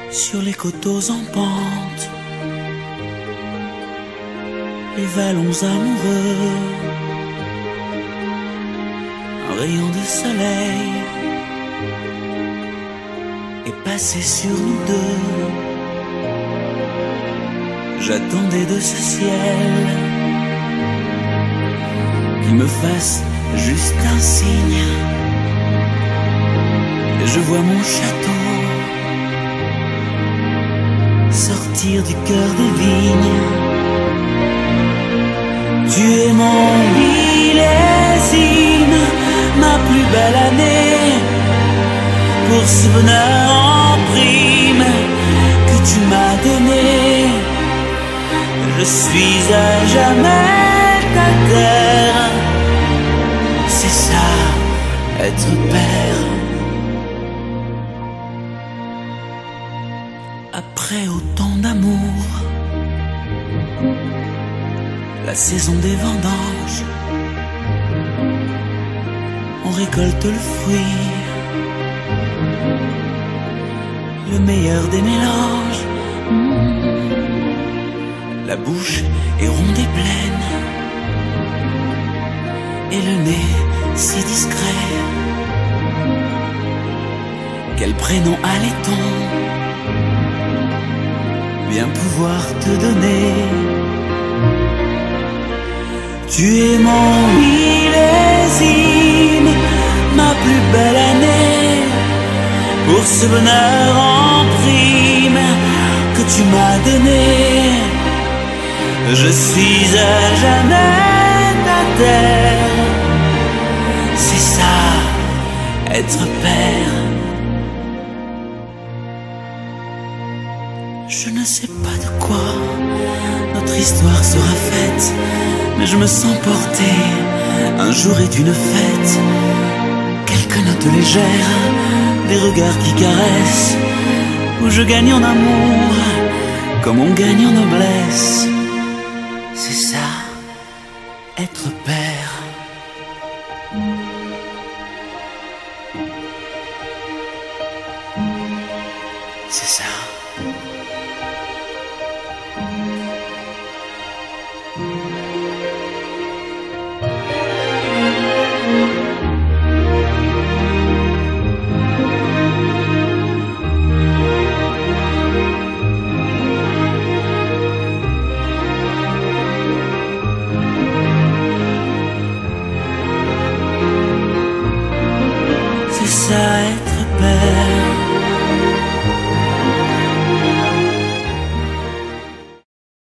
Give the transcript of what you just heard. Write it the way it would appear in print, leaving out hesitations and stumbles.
sur les coteaux en pente, les vallons amoureux, un rayon de soleil est passé sur nous deux. J'attendais de ce ciel qu'il me fasse juste un signe. Et je vois mon château sortir du cœur des vignes. Tu es mon millésime, ma plus belle année, pour ce bonheur en prime que tu m'as donné. Je suis à jamais ta terre, c'est ça, être père. Après autant d'amour, la saison des vendanges, on récolte le fruit, le meilleur des mélanges. La bouche est ronde et pleine, et le nez si discret. Quel prénom allait-on bien pouvoir te donner? Tu es mon millésime, ma plus belle année, pour ce bonheur en prime que tu m'as donné. Je suis à jamais ta terre, c'est ça, être père. Je ne sais pas de quoi notre histoire sera faite, mais je me sens porté, un jour est une fête. Quelques notes légères, des regards qui caressent, où je gagne en amour, comme on gagne en noblesse. C'est ça, être père. C'est ça.